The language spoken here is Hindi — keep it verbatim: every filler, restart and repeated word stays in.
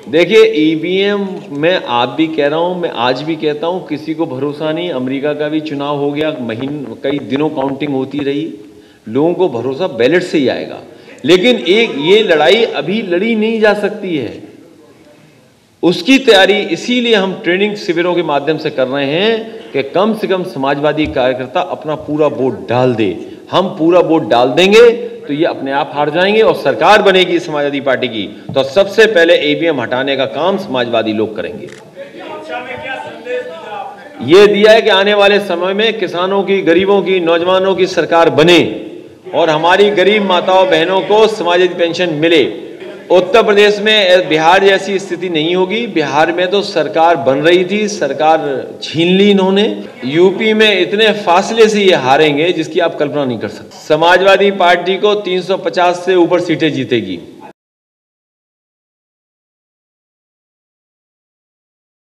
देखिए, ईवीएम में आप भी कह रहा हूं, मैं आज भी कहता हूं, किसी को भरोसा नहीं। अमेरिका का भी चुनाव हो गया, महीनों कई दिनों काउंटिंग होती रही, लोगों को भरोसा बैलेट से ही आएगा। लेकिन एक ये लड़ाई अभी लड़ी नहीं जा सकती है, उसकी तैयारी इसीलिए हम ट्रेनिंग शिविरों के माध्यम से कर रहे हैं कि कम से कम समाजवादी कार्यकर्ता अपना पूरा वोट डाल दे। हम पूरा वोट डाल देंगे तो ये अपने आप हार जाएंगे और सरकार बनेगी समाजवादी पार्टी की, तो सबसे पहले ईवीएम हटाने का काम समाजवादी लोग करेंगे। ये दिया है कि आने वाले समय में किसानों की, गरीबों की, नौजवानों की सरकार बने और हमारी गरीब माताओं बहनों को समाजवादी पेंशन मिले। उत्तर प्रदेश में बिहार जैसी स्थिति नहीं होगी। बिहार में तो सरकार बन रही थी, सरकार छीन ली इन्होंने। यूपी में इतने फासले से ये हारेंगे जिसकी आप कल्पना नहीं कर सकते। समाजवादी पार्टी को तीन सौ पचास से ऊपर सीटें जीतेगी।